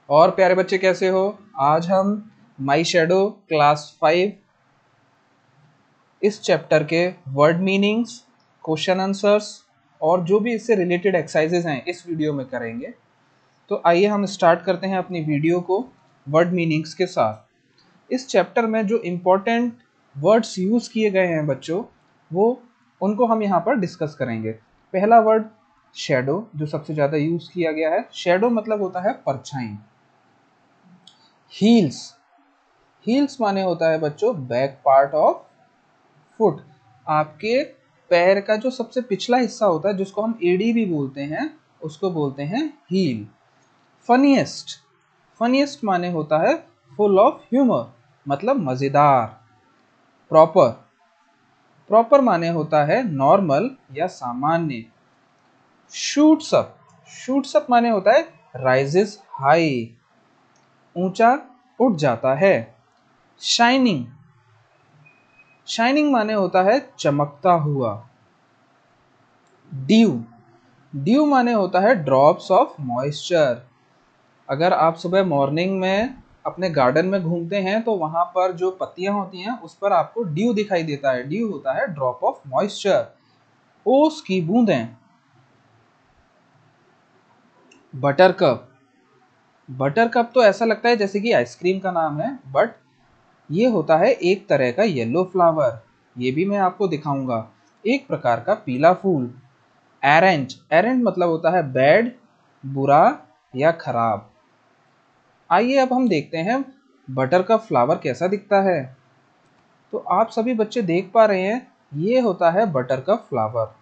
और प्यारे बच्चे कैसे हो? आज हम माई शैडो क्लास 5 इस चैप्टर के वर्ड मीनिंग्स, क्वेश्चन आंसर्स और जो भी इससे रिलेटेड एक्सरसाइजेज हैं इस वीडियो में करेंगे। तो आइए हम स्टार्ट करते हैं अपनी वीडियो को वर्ड मीनिंग्स के साथ। इस चैप्टर में जो इम्पोर्टेंट वर्ड्स यूज़ किए गए हैं बच्चों, वो उनको हम यहाँ पर डिस्कस करेंगे। पहला वर्ड शैडो, जो सबसे ज़्यादा यूज़ किया गया है। शैडो मतलब होता है परछाई। हील्स, हील्स माने होता है बच्चों बैक पार्ट ऑफ फुट। आपके पैर का जो सबसे पिछला हिस्सा होता है, जिसको हम एडी भी बोलते हैं, उसको बोलते हैं हील। फनीएस्ट, फनीएस्ट माने होता है फुल ऑफ ह्यूमर, मतलब मजेदार। प्रॉपर, प्रॉपर माने होता है नॉर्मल या सामान्य। शूट्स अप, शूट्स अप माने होता है राइजेस हाई, ऊंचा उठ जाता है। शाइनिंग, शाइनिंग माने होता है चमकता हुआ। ड्यू, ड्यू माने होता है ड्रॉप्स ऑफ मॉइस्चर। अगर आप सुबह मॉर्निंग में अपने गार्डन में घूमते हैं तो वहां पर जो पत्तियां होती हैं उस पर आपको ड्यू दिखाई देता है। ड्यू होता है ड्रॉप ऑफ मॉइस्चर। ओस की बूंदें। बटर कप, बटर कप तो ऐसा लगता है जैसे कि आइसक्रीम का नाम है, बट ये होता है एक तरह का येलो फ्लावर। ये भी मैं आपको दिखाऊंगा, एक प्रकार का पीला फूल। एरेंज, एरेंज मतलब होता है बैड, बुरा या खराब। आइए अब हम देखते हैं बटर का फ्लावर कैसा दिखता है। तो आप सभी बच्चे देख पा रहे हैं, ये होता है बटर का फ्लावर,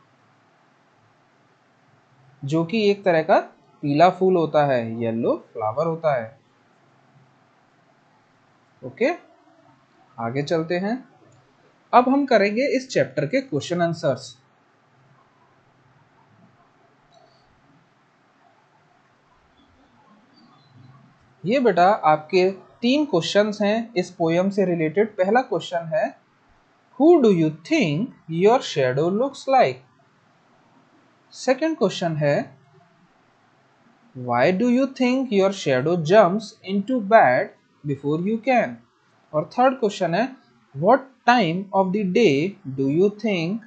जो कि एक तरह का पीला फूल होता है, येलो फ्लावर होता है। ओके, आगे चलते हैं। अब हम करेंगे इस चैप्टर के क्वेश्चन आंसर्स। ये बेटा आपके 3 क्वेश्चंस हैं इस पोयम से रिलेटेड। पहला क्वेश्चन है, who do you think your shadow looks like. Second question है, why do you think your shadow jumps into bed before you can. और थर्ड क्वेश्चन है, what time of the day do you think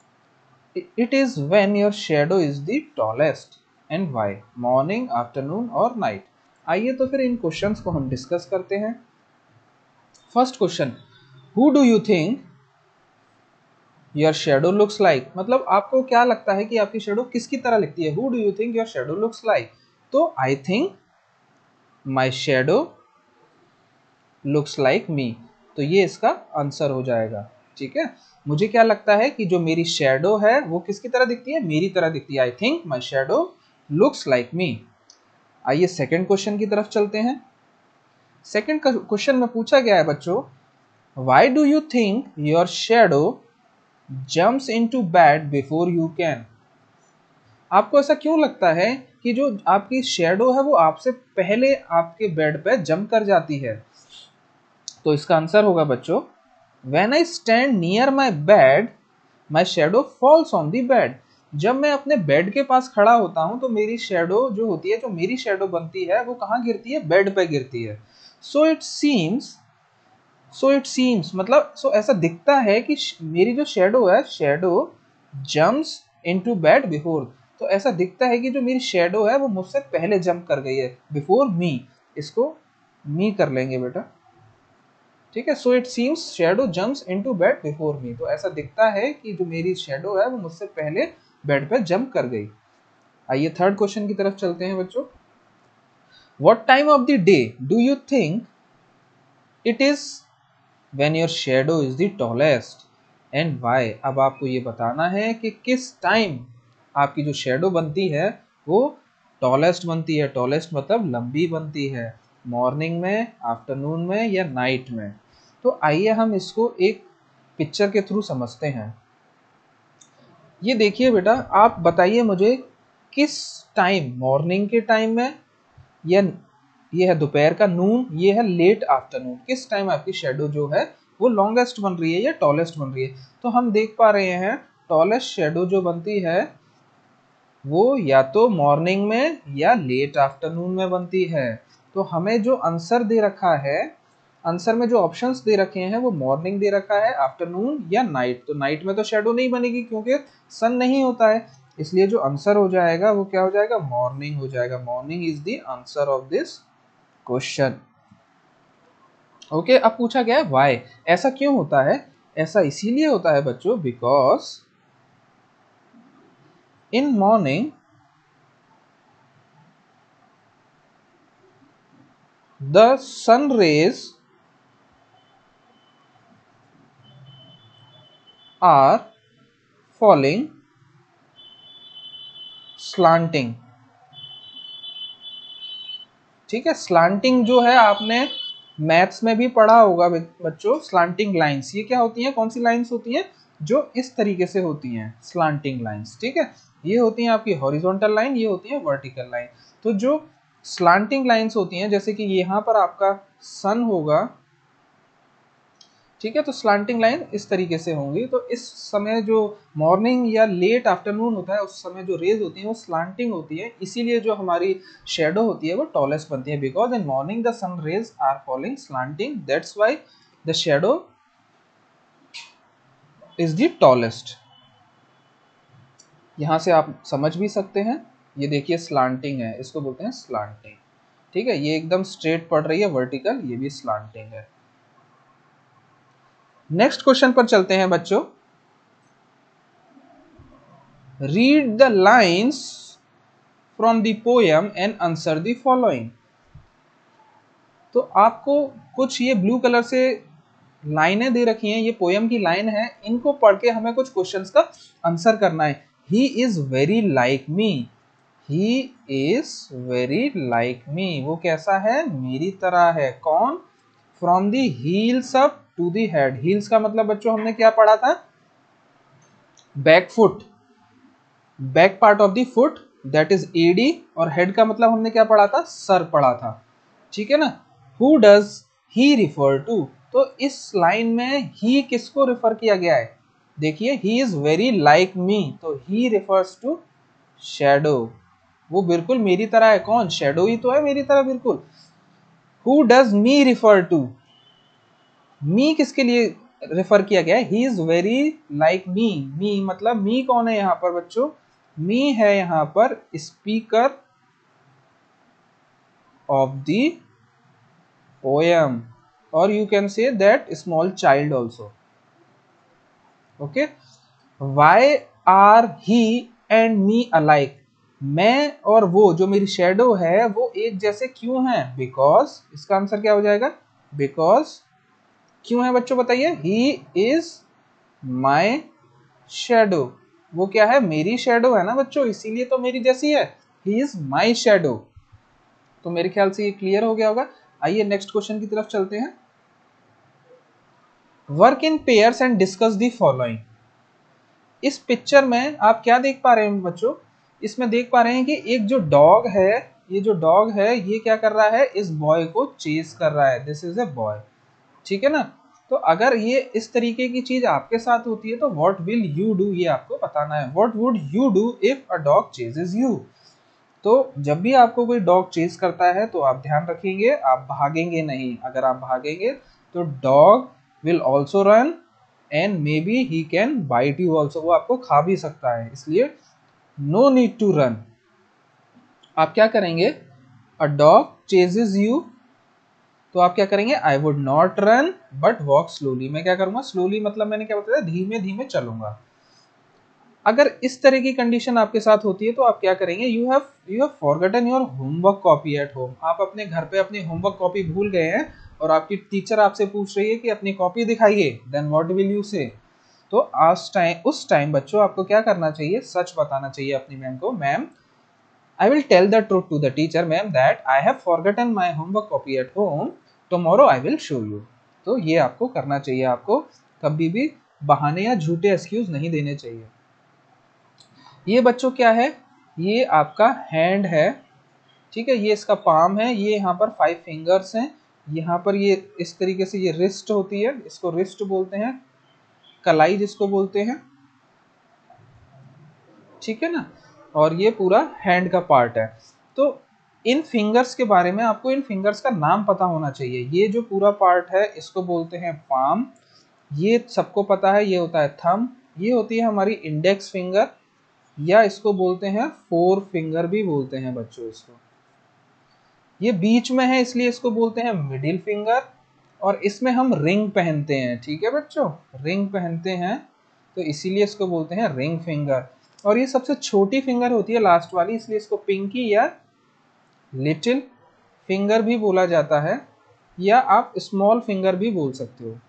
it is when your shadow is the tallest and why, morning, afternoon और night. आइए तो फिर इन questions को हम discuss करते हैं। First question, who do you think your shadow looks like, मतलब आपको क्या लगता है कि आपकी शैडो किसकी तरह लिखती है। Who do you think your shadow looks like, तो I think my shadow looks like me, तो ये इसका आंसर हो जाएगा। ठीक है, मुझे क्या लगता है कि जो मेरी शैडो है वो किसकी तरह दिखती है, मेरी तरह दिखती है। I think my shadow looks like me. आइए सेकंड क्वेश्चन की तरफ चलते हैं। सेकंड क्वेश्चन में पूछा गया है बच्चों, why do you think your shadow jumps into bed before you can. आपको ऐसा क्यों लगता है कि जो आपकी शैडो है वो आपसे पहले आपके बेड पे जंप कर जाती है। तो इसका आंसर होगा बच्चों, when I stand near my bed my shadow falls on the bed. जब मैं अपने बेड के पास खड़ा होता हूं तो मेरी शैडो जो होती है, जो मेरी शैडो बनती है, वो कहाँ गिरती है, बेड पे गिरती है। So it seems, so it seems मतलब सो ऐसा दिखता है कि मेरी जो शैडो है, shadow jumps into bed before, तो ऐसा दिखता है कि जो मेरी शैडो है वो मुझसे पहले जंप कर गई है। बिफोर मी, इसको मी कर लेंगे बेटा। ठीक है, so it seems shadow jumps into bed before me, तो ऐसा दिखता है कि जो मेरी शैडो है वो मुझसे पहले बेड पे जंप कर गई। आइए थर्ड क्वेश्चन की तरफ चलते हैं बच्चों। What time of the day do you think it is when your shadow is the tallest and why। अब आपको ये बताना है कि किस टाइम आपकी जो शेडो बनती है वो टॉलेस्ट बनती है। टॉलेस्ट मतलब लंबी बनती है, मॉर्निंग में, आफ्टरनून में या नाइट में। तो आइए हम इसको एक पिक्चर के थ्रू समझते हैं। ये देखिए बेटा, आप बताइए मुझे किस टाइम, मॉर्निंग के टाइम में, या ये है दोपहर का नून, ये है लेट आफ्टरनून, किस टाइम आपकी शेडो जो है वो लॉन्गेस्ट बन रही है या टॉलेस्ट बन रही है। तो हम देख पा रहे हैं टॉलेस्ट शेडो जो बनती है वो या तो मॉर्निंग में या लेट आफ्टरनून में बनती है। तो हमें जो आंसर दे रखा है, आंसर में जो ऑप्शंस दे रखे हैं वो मॉर्निंग दे रखा है, आफ्टरनून या नाइट। तो नाइट में तो शेडो नहीं बनेगी क्योंकि सन नहीं होता है, इसलिए जो आंसर हो जाएगा वो क्या हो जाएगा, मॉर्निंग हो जाएगा। Morning is the answer of this question. Okay, अब पूछा गया है व्हाई, ऐसा क्यों होता है? ऐसा इसीलिए होता है बच्चों, because in morning the sun rays are falling slanting. ठीक है, स्लांटिंग जो है आपने मैथ्स में भी पढ़ा होगा बच्चों। स्लांटिंग लाइंस ये क्या होती हैं, कौन सी लाइंस होती हैं? जो इस तरीके से होती हैं, स्लांटिंग लाइंस। ठीक है, ये होती हैं आपकी हॉरिजॉन्टल लाइन, ये होती है वर्टिकल लाइन। तो जो स्लांटिंग लाइंस होती हैं, जैसे कि यहाँ पर आपका सन होगा, ठीक है, तो स्लांटिंग लाइन इस तरीके से होंगी। तो इस समय जो मॉर्निंग या लेट आफ्टरनून होता है, उस समय जो रेज होती हैं वो स्लांटिंग होती है, इसीलिए जो हमारी शेडो होती है वो टॉलेस्ट बनती है। Because in morning the sun rays are falling slanting, that's why the shadow is the tallest. यहां से आप समझ भी सकते हैं, ये देखिए स्लांटिंग है, इसको बोलते हैं स्लांटिंग। ठीक है, ये एकदम स्ट्रेट पड़ रही है वर्टिकल, ये भी स्लांटिंग है। नेक्स्ट क्वेश्चन पर चलते हैं बच्चों। Read the lines from the poem and answer the following. तो आपको कुछ ये ब्लू कलर से लाइनें दे रखी हैं, ये पोयम की लाइन है, इनको पढ़ के हमें कुछ क्वेश्चंस का आंसर करना है। He is very like me, he is very like me, वो कैसा है, मेरी तरह है। कौन? From the heels up to the head. Heels का मतलब बच्चों हमने क्या पढ़ा था, back foot, back part of the foot, that is एडी। और हेड का मतलब हमने क्या पढ़ा था, सर पढ़ा था। ठीक है ना। Who does he refer to, तो इस लाइन में ही किसको रिफर किया गया है? देखिए, he is very like me, तो ही रिफर्स टू शैडो, वो बिल्कुल मेरी तरह है। कौन? शैडो ही तो है मेरी तरह बिल्कुल। Who does me refer to, me किसके लिए रेफर किया गया है? He is very like me. Me मतलब मी कौन है यहाँ पर बच्चों? मी है यहाँ पर स्पीकर ऑफ द पोयम, और you can say that small child also. Okay, why are he and me alike, मैं और वो जो मेरी शेडो है वो एक जैसे क्यों है? बिकॉज, इसका आंसर क्या हो जाएगा, बिकॉज क्यों है बच्चों बताइए? ही इज माई शेडो, वो क्या है, मेरी शेडो है ना बच्चों, इसीलिए तो मेरी जैसी है। He is my shadow. तो मेरे ख्याल से ये क्लियर हो गया होगा। आइए नेक्स्ट क्वेश्चन की तरफ चलते हैं। Work in pairs and discuss the following. इस पिक्चर में आप क्या देख पा रहे हैं बच्चों? इसमें देख पा रहे हैं कि एक जो डॉग है, ये जो डॉग है ये क्या कर रहा है, इस बॉय को चेस कर रहा है। This is a boy. ठीक है ना। तो अगर ये इस तरीके की चीज आपके साथ होती है तो व्हाट विल यू डू, ये आपको बताना है। What would you do if a dog chases you. तो जब भी आपको कोई डॉग चेस करता है तो आप ध्यान रखेंगे, आप भागेंगे नहीं। अगर आप भागेंगे तो dog will also run and maybe he can bite you also, वो आपको खा भी सकता है। इसलिए नो नीड टू रन। आप क्या करेंगे, अ डॉग चेजेस यू, तो आप क्या करेंगे, I would not run but walk slowly. मैं क्या करूंगा, स्लोली मतलब मैंने क्या बताया, धीमे धीमे चलूंगा। अगर इस तरह की कंडीशन आपके साथ होती है तो आप क्या करेंगे, you have forgotten your homework copy at home. आप अपने घर पे अपनी होमवर्क कॉपी भूल गए हैं और आपकी टीचर आपसे पूछ रही है कि अपनी कॉपी दिखाइए, देन व्हाट विल यू से। तो उस टाइम बच्चों आपको क्या करना चाहिए, सच बताना चाहिए अपनी मैम को, ma'am I will tell the truth to the teacher ma'am that I have forgotten my homework copy at home, tomorrow I will show you. तो ये आपको करना चाहिए, आपको कभी भी बहाने या झूठे एक्सक्यूज नहीं देने चाहिए। ये बच्चों क्या है, ये आपका हैंड है। ठीक है, ये इसका पाम है, ये यहाँ पर 5 फिंगर्स हैं। यहाँ पर ये इस तरीके से ये रिस्ट होती है, इसको रिस्ट बोलते हैं, कलाई जिसको बोलते हैं। ठीक है ना। और ये पूरा हैंड का पार्ट है। तो इन फिंगर्स के बारे में आपको इन फिंगर्स का नाम पता होना चाहिए। ये जो पूरा पार्ट है इसको बोलते हैं पाम, ये सबको पता है, ये होता है थंब, ये होती है हमारी इंडेक्स फिंगर, या इसको बोलते हैं फोर फिंगर भी बोलते हैं बच्चों इसको। ये बीच में है इसलिए इसको बोलते हैं मिडिल फिंगर, और इसमें हम रिंग पहनते हैं, ठीक है बच्चों, रिंग पहनते हैं तो इसीलिए इसको बोलते हैं रिंग फिंगर। और ये सबसे छोटी फिंगर होती है लास्ट वाली, इसलिए इसको पिंकी या लिटिल फिंगर भी बोला जाता है, या आप स्मॉल फिंगर भी बोल सकते हो,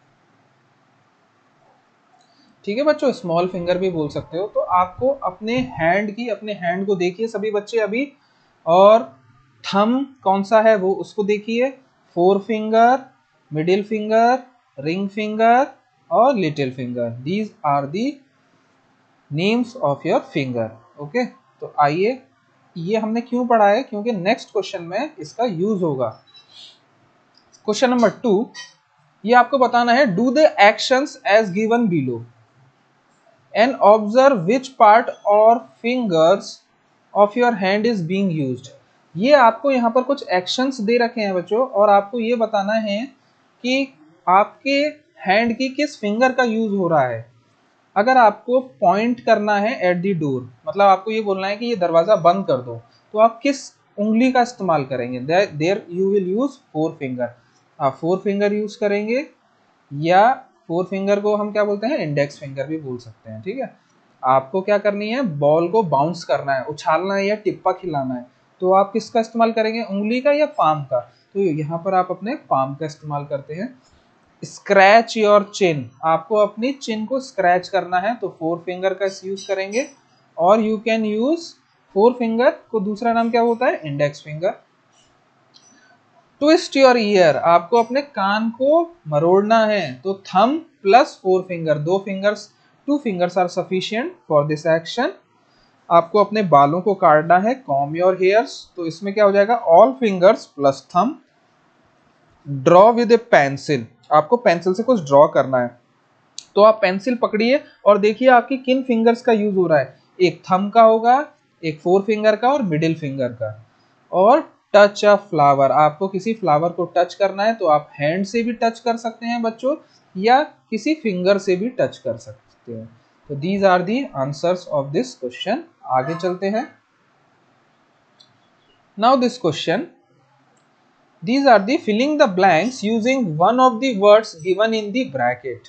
ठीक है बच्चों, स्मॉल फिंगर भी बोल सकते हो। तो आपको अपने हैंड को देखिए सभी बच्चे अभी, और थंब कौन सा है वो उसको देखिए, forefinger, middle finger, ring finger और little finger, these are the names of your finger. Okay, तो आइए, ये हमने क्यों पढ़ा है, क्योंकि नेक्स्ट क्वेश्चन में इसका यूज होगा। क्वेश्चन नंबर 2, ये आपको बताना है, do the actions as given below and observe which part or fingers of your hand is being used। ये आपको यहाँ पर कुछ एक्शंस दे रखे हैं बच्चों, और आपको ये बताना है कि आपके हैंड की किस फिंगर का यूज हो रहा है। अगर आपको पॉइंट करना है एट द डोर, मतलब आपको ये बोलना है कि ये दरवाजा बंद कर दो, तो आप किस उंगली का इस्तेमाल करेंगे, there you will use forefinger, आप फोर फिंगर यूज करेंगे, या फोर फिंगर को हम क्या बोलते हैं, इंडेक्स फिंगर भी बोल सकते हैं, ठीक है। आपको क्या करनी है, बॉल को बाउंस करना है, उछालना है या टिप्पा खिलाना है, तो आप किसका इस्तेमाल करेंगे, उंगली का या पाम का। तो यहाँ पर आप अपने पाम का इस्तेमाल करते हैं। स्क्रैच योर चिन, आपको अपनी चिन को स्क्रैच करना है, तो फोर फिंगर का यूज करेंगे, और you can use forefinger को दूसरा नाम क्या होता है, index finger. Twist your ear, आपको अपने कान को मरोड़ना है, तो thumb plus forefinger, two fingers are sufficient for this action. आपको अपने बालों को काटना है, कॉम योर हेयर्स, तो इसमें क्या हो जाएगा, all fingers plus thumb. Draw with a pencil, आपको पेंसिल से कुछ ड्रॉ करना है, तो आप पेंसिल पकड़िए और देखिए आपकी किन फिंगर्स का यूज हो रहा है, एक थंब का होगा, एक फोर फिंगर का और मिडिल फिंगर का। और टच अ फ्लावर, आपको किसी फ्लावर को टच करना है, तो आप हैंड से भी टच कर सकते हैं बच्चों, या किसी फिंगर से भी टच कर सकते हैं। तो these are the answers of this question. आगे चलते हैं। Now this question, these are the filling the blanks using one of the words given in the bracket।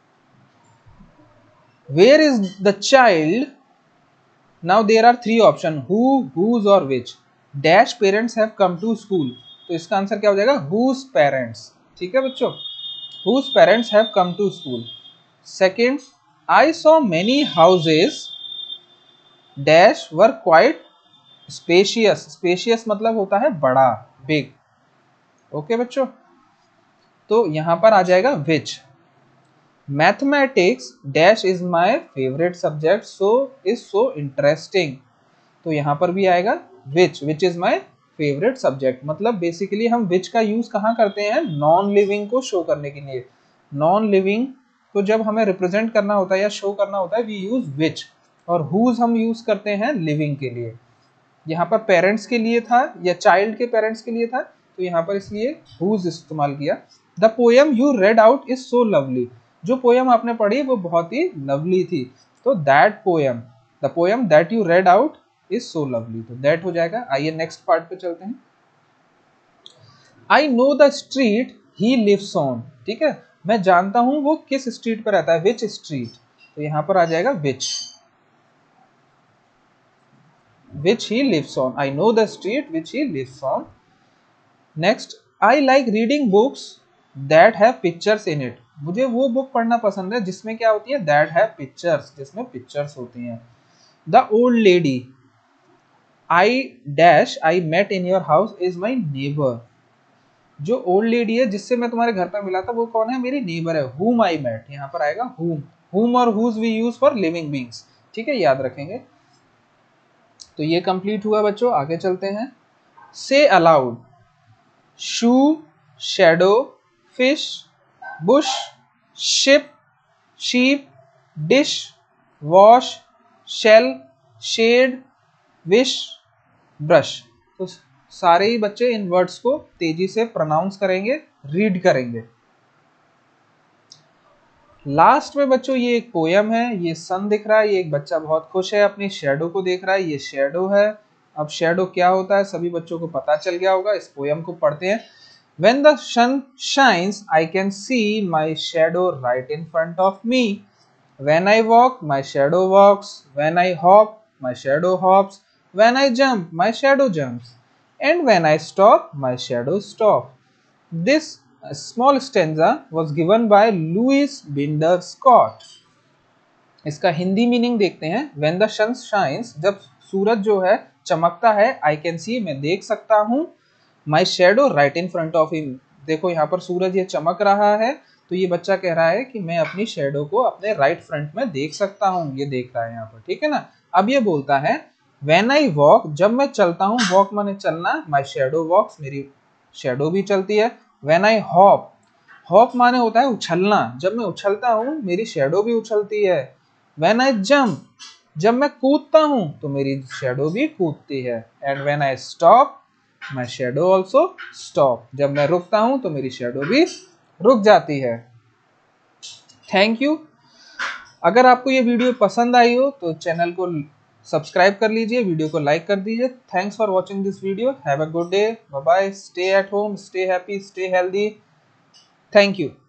Where is the child? Now there are three options, who, whose और which। dash parents have come to school, तो इसका answer क्या हो जाएगा, whose parents, ठीक है बच्चों, whose parents have come to school। Second, I saw many houses dash were quite spacious, spacious मतलब होता है बड़ा, big। ओके बच्चों, तो यहां पर आ जाएगा which। Mathematics dash is my favourite subject so is so interesting, तो यहां पर भी आएगा which is my favourite subject. मतलब बेसिकली हम विच का यूज कहाँ करते हैं, नॉन लिविंग को शो करने के लिए। नॉन लिविंग को जब हमें रिप्रेजेंट करना होता है या शो करना होता है, वी यूज विच। और हुज हम यूज करते हैं लिविंग के लिए। यहाँ पर पेरेंट्स के लिए था या चाइल्ड के पेरेंट्स के लिए था, तो यहाँ पर इसलिए हुज इस्तेमाल किया। The poem you read out is so lovely, जो पोएम आपने पढ़ी वो बहुत ही लवली थी, तो that poem, the poem that you read out is so lovely, तो दैट हो जाएगा। आइए नेक्स्ट पार्ट पे चलते हैं। I know the street he lives on, ठीक है, मैं जानता हूं वो किस स्ट्रीट पर रहता है, विच स्ट्रीट, तो यहां पर आ जाएगा which he lives on। I know the street which he lives on। Next, I like reading books that have pictures in it। मुझे वो बुक पढ़ना पसंद है जिसमें क्या होती है, that have pictures, जिसमें पिक्चर्स होती हैं। The old lady I met in your house is my neighbor। जो ओल्ड लेडी है जिससे मैं तुम्हारे घर पर मिला था वो कौन है, मेरी नेबर है, whom I met, यहाँ पर आएगा whom और whose we use for living beings, ठीक है, याद रखेंगे। तो ये कंप्लीट हुआ बच्चों, आगे चलते हैं। Say aloud, shoe, shadow, fish, bush, ship, sheep, dish, wash, shell, shed, wish, brush. तो सारे ही बच्चे इन वर्ड्स को तेजी से प्रोनाउंस करेंगे, रीड करेंगे। लास्ट में बच्चों ये एक पोयम है, ये सन दिख रहा है, ये एक बच्चा बहुत खुश है, अपनी शैडो को देख रहा है, ये शैडो है। अब शैडो क्या होता है सभी बच्चों को पता चल गया होगा। इस पोयम को पढ़ते हैं। When the sun shines, I can see my shadow right in front of me. When I walk, my shadow walks. When I hop, my shadow hops. When I jump, my shadow jumps. And when I stop, my shadow stops. This small stanza was given by Louis Binder Scott. इसका Hindi meaning देखते हैं। When the sun shines, जब सूरज जो है चमकता है, I can see, मैं देख सकता हूँ, My shadow right in front of him, देखो यहाँ पर सूरज ये चमक रहा है, तो ये बच्चा कह रहा है कि मैं अपनी शेडो को अपने राइट फ्रंट में देख सकता हूँ, ये देख रहा है यहाँ पर, ठीक है ना। अब ये बोलता है When I walk, जब मैं चलता हूँ, वॉक माने चलना, My shadow walks, मेरी शेडो भी चलती है। When I hop, हॉप माने होता है उछलना, जब मैं उछलता हूँ मेरी शेडो भी उछलती है। When I jump, जब मैं कूदता हूँ तो मेरी शेडो भी कूदती है। And when I stop, my shadow also stop, जब मैं रुकता हूँ तो मेरी शेडो भी रुक जाती है। Thank you. अगर आपको ये वीडियो पसंद आई हो तो चैनल को सब्सक्राइब कर लीजिए, वीडियो को लाइक कर दीजिए। Thanks for watching this video. Have a good day, bye bye, stay at home, stay happy, stay healthy. Thank you.